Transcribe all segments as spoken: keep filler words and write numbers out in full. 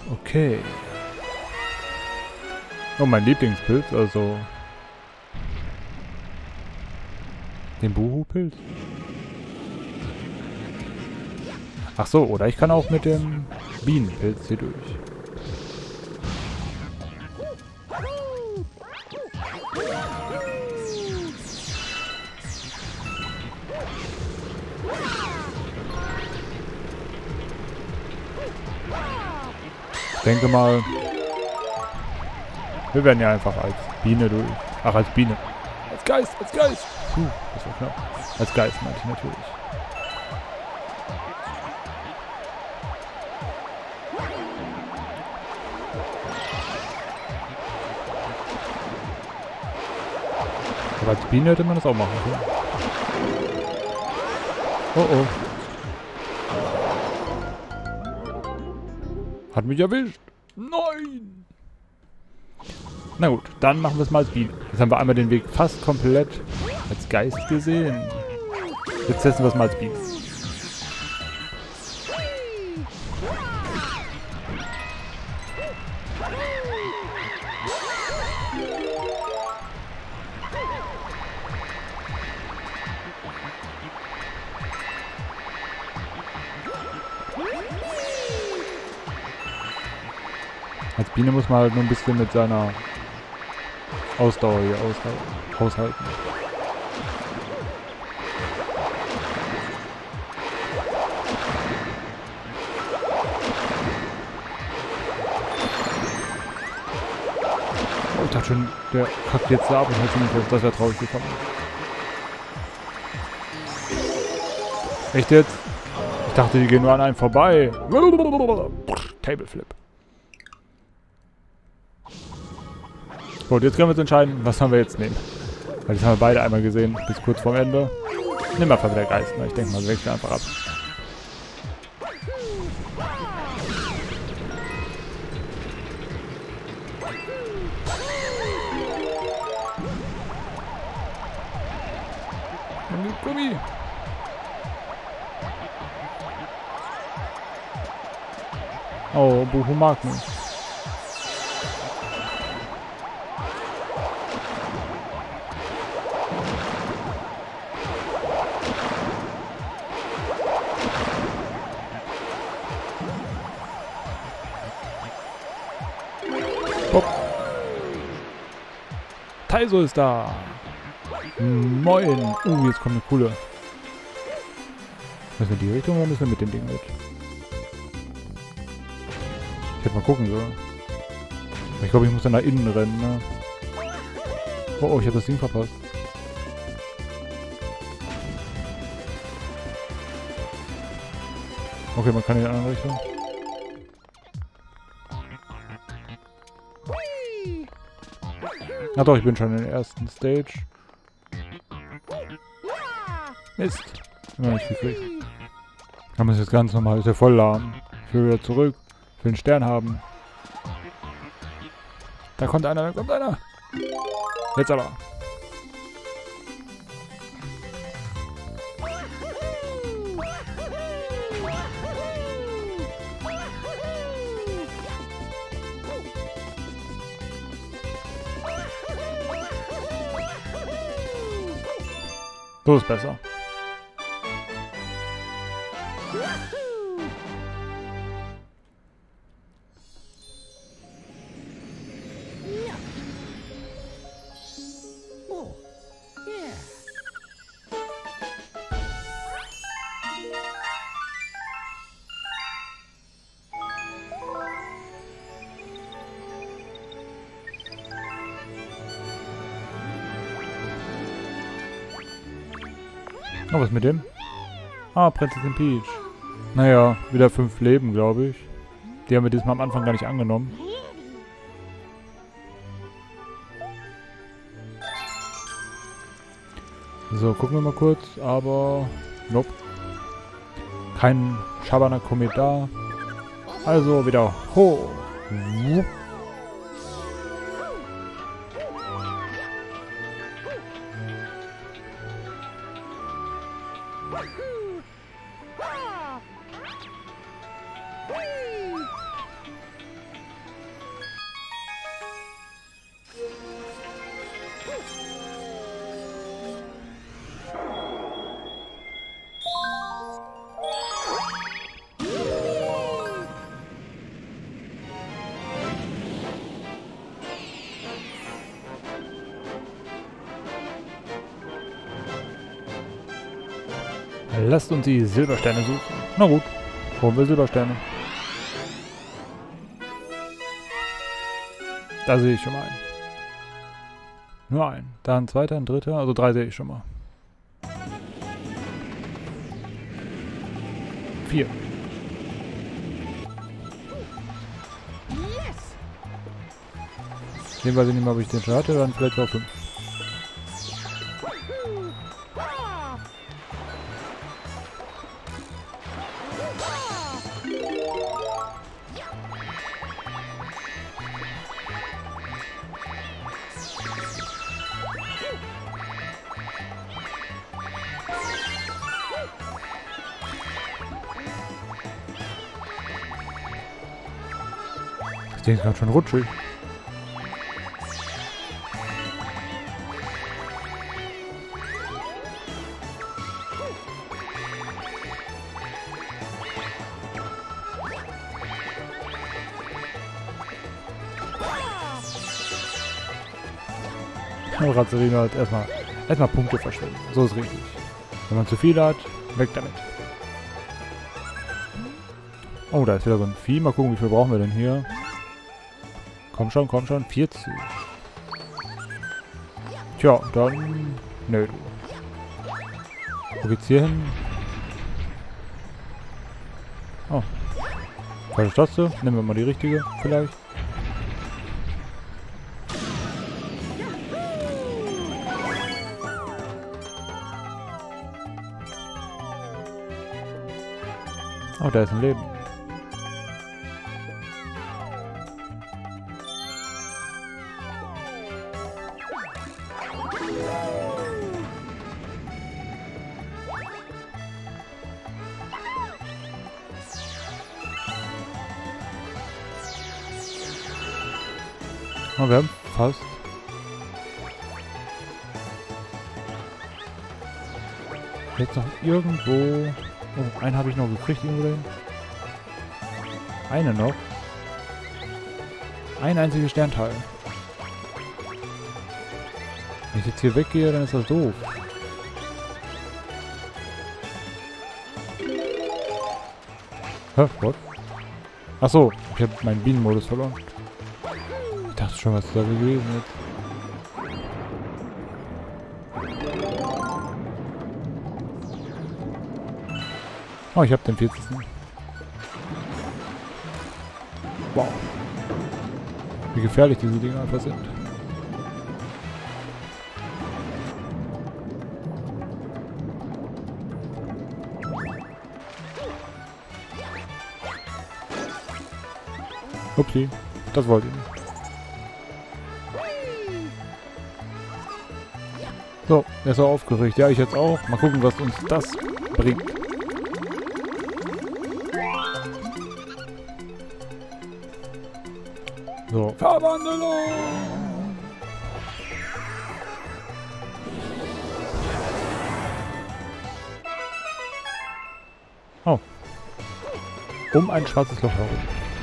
Okay. Oh, mein Lieblingspilz, also... Den Buhu-Pilz? Ach so, oder ich kann auch mit dem Bienenpilz hier durch. Ich denke mal, wir werden ja einfach als Biene durch. Ach, als Biene. Als Geist, als Geist. Puh, das war knapp. Als Geist meinte ich natürlich. Aber als Biene hätte man das auch machen können. Oh oh. Hat mich erwischt. Nein. Na gut, dann machen wir es mal als Biene. Jetzt haben wir einmal den Weg fast komplett als Geist gesehen. Jetzt testen wir es mal als Biene. Als Biene muss man halt nur ein bisschen mit seiner Ausdauer hier aushalten, haushalten. Oh, ich dachte schon, der kackt jetzt da ab und hält sich nicht fest, das wäre traurig gekommen. Echt jetzt? Ich dachte, die gehen nur an einem vorbei. Tableflip. Gut, jetzt können wir uns entscheiden, was sollen wir jetzt nehmen. Weil das haben wir beide einmal gesehen, bis kurz vorm Ende. Nimm einfach wieder Geist, ne? Ich denke mal, wir wechseln einfach ab. Gummi! Oh, Buhu mag mich. Bob. Taiso ist da. Moin. Uh, jetzt kommt eine coole. Müssen wir in die Richtung oder müssen wir mit dem Ding mit? Ich hätte mal gucken sollen. Ich glaube, ich muss dann nach innen rennen, ne? Oh, oh, ich habe das Ding verpasst. Okay, man kann in die andere Richtung. Ach doch, ich bin schon in der ersten Stage. Mist. Immer nicht gekriegt. Haben wir es jetzt ganz normal. Ist ja voll lahm. Ich will wieder zurück. Ich will einen Stern haben. Da kommt einer, da kommt einer. Jetzt aber. So ist besser. Oh, was mit dem? Ah, Prinzessin Peach. Naja, wieder fünf Leben, glaube ich. Die haben wir diesmal am Anfang gar nicht angenommen. So, gucken wir mal kurz, aber... Nope. Kein Schabernack Komet da. Also wieder hoch. Wupp. Lasst uns die Silbersterne suchen. Na gut, holen wir Silbersterne. Da sehe ich schon mal einen. Nur einen. Da ein zweiter, ein dritter, also drei sehe ich schon mal. Vier. Den weiß ich nicht mehr, ob ich den schon hatte, dann vielleicht auch fünf. Das Ding ist gerade schon rutschig. Razerino halt erstmal erstmal Punkte verschwenden. So ist richtig. Wenn man zu viel hat, weg damit. Oh, da ist wieder so ein Vieh. Mal gucken, wie viel brauchen wir denn hier. Komm schon, komm schon. vierzig. Tja, dann... Nö. Wo geht's hier hin? Oh. Falsche Taste. Nehmen wir mal die richtige, vielleicht. Oh, da ist ein Leben. Oh, wir haben fast. Jetzt noch irgendwo... Oh, einen habe ich noch gekriegt irgendwo. Eine noch. Ein einziges Sternteil. Wenn ich jetzt hier weggehe, dann ist das doof. Hä? What? Achso, ich habe meinen Bienenmodus verloren. Ich dachte schon, was da gewesen ist. Oh, ich habe den vierzigsten Wow. Wie gefährlich diese Dinger einfach sind. Upsi, das wollte ich nicht. So, er ist auch aufgeregt. Ja, ich jetzt auch. Mal gucken, was uns das bringt. So, Verwandlung! Oh. Um ein schwarzes Loch herum.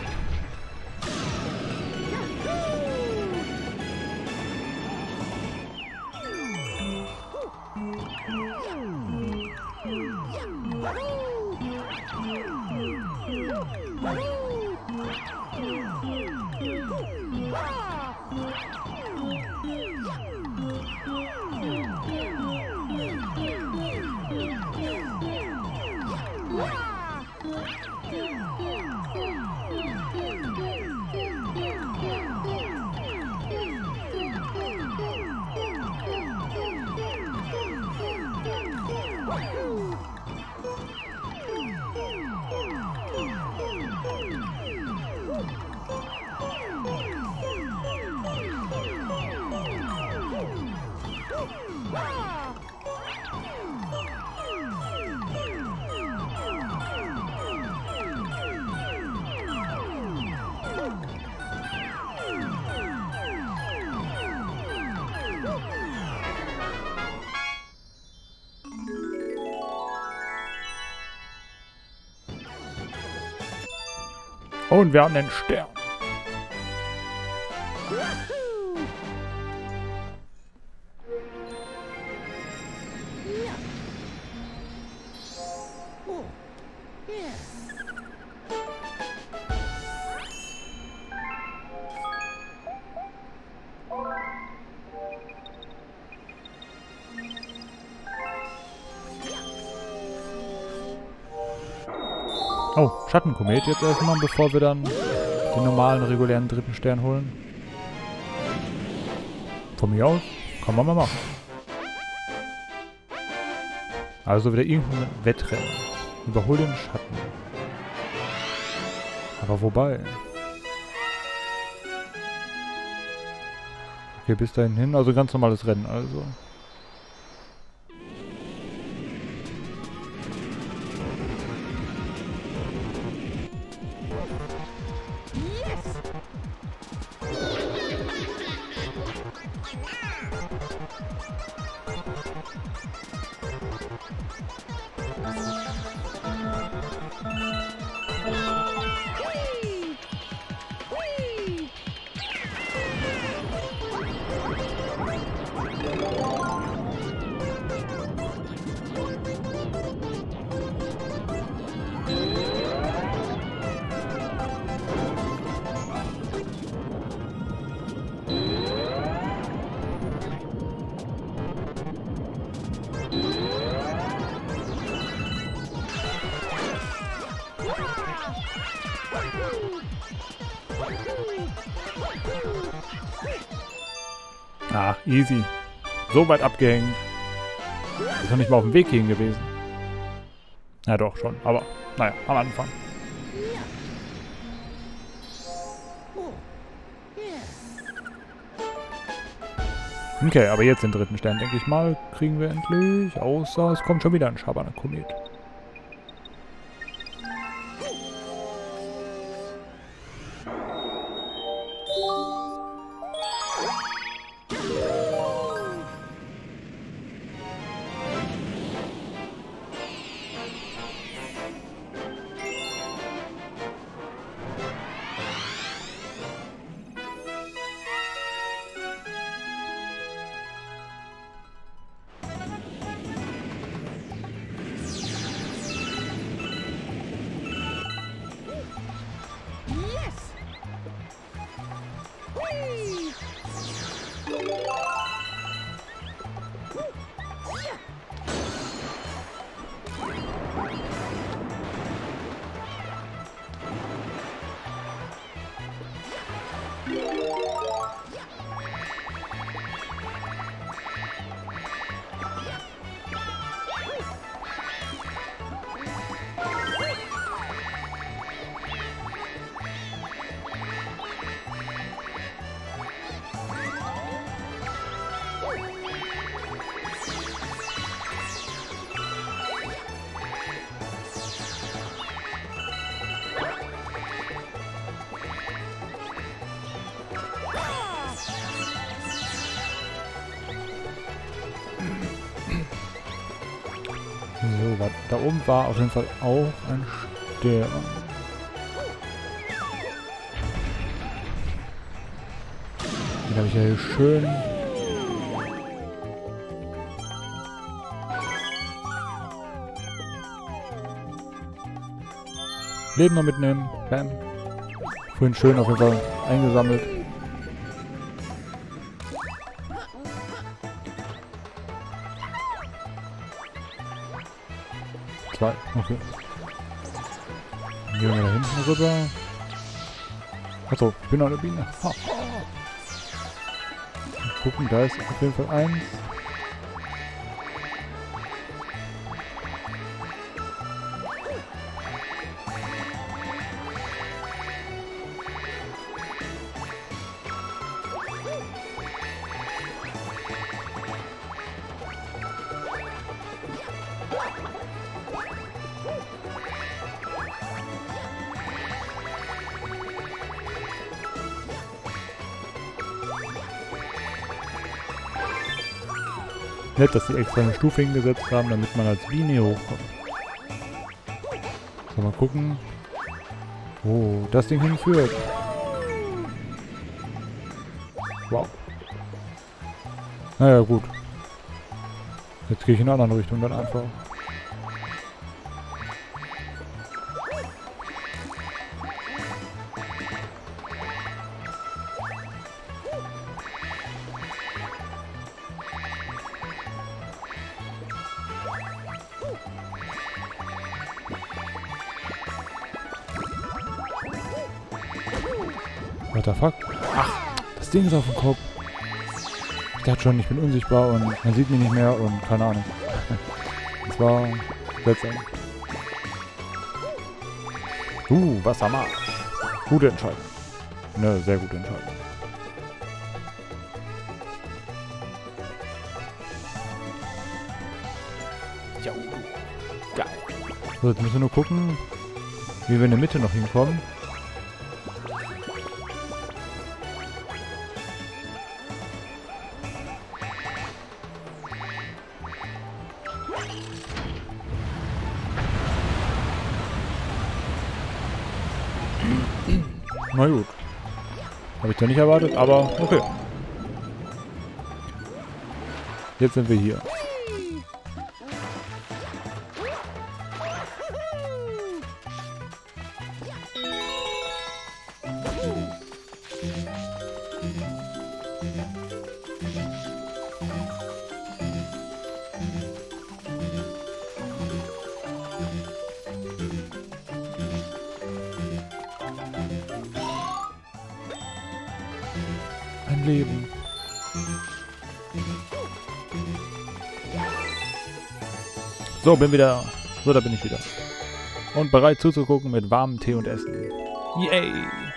Und wir haben den Stern. Oh, Schattenkomet jetzt erstmal, bevor wir dann den normalen, regulären dritten Stern holen. Von mir aus, kann man mal machen. Also wieder irgendein Wettrennen. Überhol den Schatten. Aber wobei? Okay, bis dahin hin, also ganz normales Rennen, also. Ah, easy. So weit abgehängt. Ist doch nicht mal auf dem Weg hin gewesen. Ja doch, schon. Aber, naja, am Anfang. Okay, aber jetzt den dritten Stern, denke ich mal, kriegen wir endlich. Außer es kommt schon wieder ein Schabernack-Komet. So, was da oben war auf jeden Fall auch ein Stern. Den habe ich ja hier schön. Leben noch mitnehmen. Bam. Vorhin schön auf jeden Fall eingesammelt. Zwei, okay. Dann gehen wir da hinten rüber. Achso, ich bin noch eine Biene. Ha. Mal gucken, da ist auf jeden Fall eins. Nett, dass sie extra eine Stufe hingesetzt haben, damit man als Biene hochkommt. So, mal gucken, wo das Ding hinführt. Wow. Naja, gut. Jetzt gehe ich in eine andere Richtung dann einfach. What the fuck? Ach, das Ding ist auf dem Kopf. Ich dachte schon, ich bin unsichtbar und man sieht mich nicht mehr und keine Ahnung. Das war seltsam. Uh, Wassermarsch. Gute Entscheidung. Ne, sehr gute Entscheidung. Jo, geil. So, jetzt müssen wir nur gucken, wie wir in der Mitte noch hinkommen. Na gut. Habe ich da nicht erwartet, aber okay. Jetzt sind wir hier. Ein Leben. So, bin wieder. So, da bin ich wieder. Und bereit zuzugucken mit warmem Tee und Essen. Yay!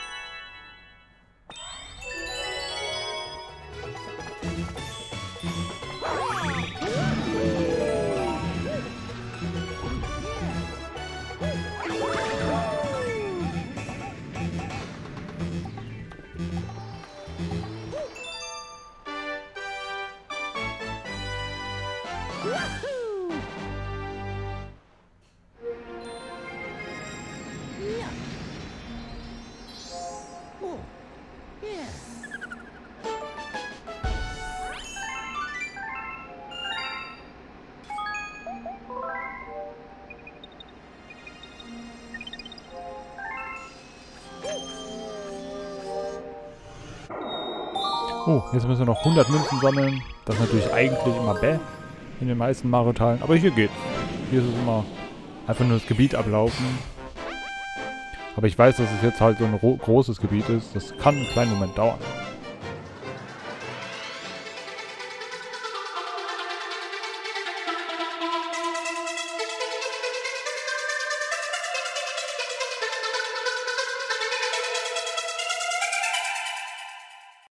Oh, jetzt müssen wir noch hundert Münzen sammeln. Das ist natürlich eigentlich immer bäh in den meisten Mario-Teilen. Aber hier geht's. Hier ist es immer einfach nur das Gebiet ablaufen. Aber ich weiß, dass es jetzt halt so ein großes Gebiet ist. Das kann einen kleinen Moment dauern.